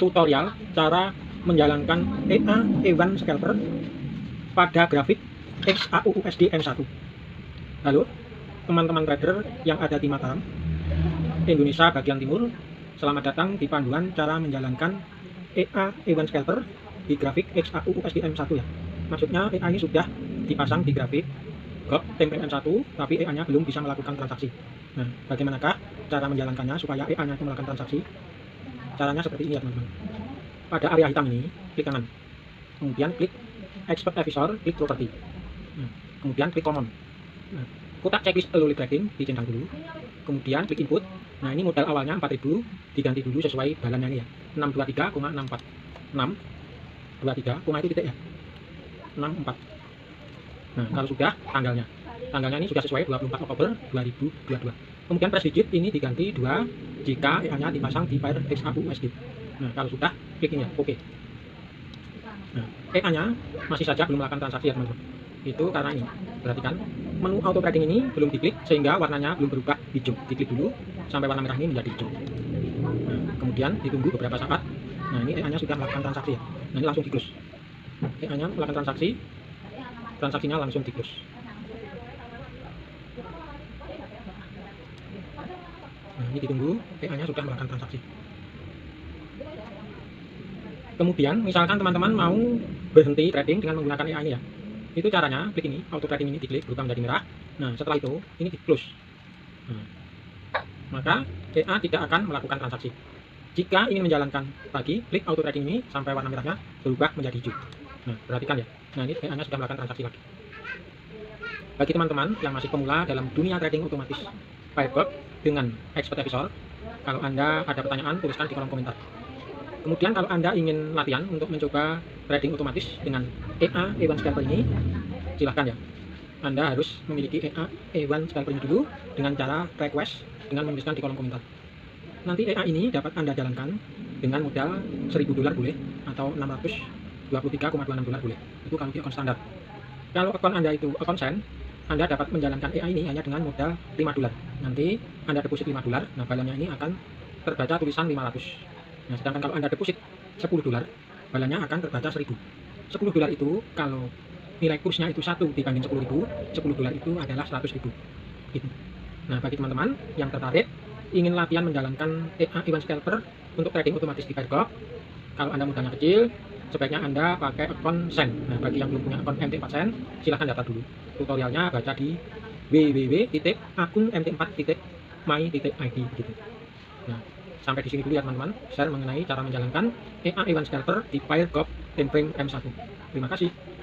tutorial cara menjalankan EA E1 Scalper pada grafik XAUUSD M1. Halo teman-teman trader yang ada di Mataram, Indonesia bagian timur, selamat datang di panduan cara menjalankan EA E1 Scalper di grafik XAUUSD M1 ya. Maksudnya EA ini sudah dipasang di grafik GOP template M1, tapi EA nya belum bisa melakukan transaksi. Nah, bagaimanakah cara menjalankannya supaya EA nya itu melakukan transaksi? Caranya seperti ini ya teman-teman. Pada area hitam ini, klik kanan, kemudian klik Expert Advisor, klik Property, kemudian klik Common. Nah, kotak checklist early trading dicentang dulu, kemudian klik input. Nah, ini modal awalnya 4000, diganti dulu sesuai balannya ini ya, 623,64, 623, itu titik ya, 64. Nah, kalau sudah tanggalnya ini sudah sesuai 24 Oktober 2022. Kemudian press digit ini diganti 2 jika EA nya dipasang di pair XAUUSD. Nah, kalau sudah klik ini ya, oke. Nah, EA nya masih saja belum melakukan transaksi ya teman-teman. Itu karena ini, perhatikan menu auto trading ini belum diklik sehingga warnanya belum berubah hijau. Diklik dulu sampai warna merah ini menjadi hijau. Nah, kemudian ditunggu beberapa saat. Nah, ini EA nya sudah melakukan transaksi ya. Nah, ini langsung di close. EA nya melakukan transaksinya langsung di close. Nah, ini ditunggu, EA nya sudah melakukan transaksi. Kemudian misalkan teman-teman mau berhenti trading dengan menggunakan EA ini ya, itu caranya klik ini, auto trading ini diklik berubah menjadi merah. Nah, setelah itu ini di close. Nah, maka EA tidak akan melakukan transaksi. Jika ingin menjalankan lagi, klik auto trading ini sampai warna merahnya berubah menjadi hijau. Nah, perhatikan ya, nah ini EA nya sudah melakukan transaksi lagi. Bagi teman-teman yang masih pemula dalam dunia trading otomatis Firebird dengan Expert Advisor, kalau Anda ada pertanyaan tuliskan di kolom komentar. Kemudian kalau Anda ingin latihan untuk mencoba trading otomatis dengan EA E1 Scalper ini, silahkan ya. Anda harus memiliki EA E1 Scalper ini dulu dengan cara request dengan menuliskan di kolom komentar. Nanti EA ini dapat Anda jalankan dengan modal $1000 boleh atau $623,26 boleh. Itu kalau di akun standar. Kalau akun Anda itu akun sen, Anda dapat menjalankan EA ini hanya dengan modal $5. Nanti Anda deposit $5, nah balannya ini akan terbaca tulisan 500. Nah, sedangkan kalau Anda deposit $10, balannya akan terbaca 1000. $10 itu kalau nilai kursnya itu 1 dibanding 10.000, $10 itu adalah 100.000. Gitu. Nah, bagi teman-teman yang tertarik ingin latihan menjalankan EA E1 Scalper untuk trading otomatis di Firebird, kalau Anda modalnya kecil, sebaiknya Anda pakai akun sen. Nah, bagi yang belum punya akun MT4 sen, silahkan daftar dulu. Tutorialnya baca di www.akunmt4.my.id gitu. Nah, sampai di sini dulu ya teman-teman, share mengenai cara menjalankan EA E1 Scalper di Firebird Timeframe M1. Terima kasih.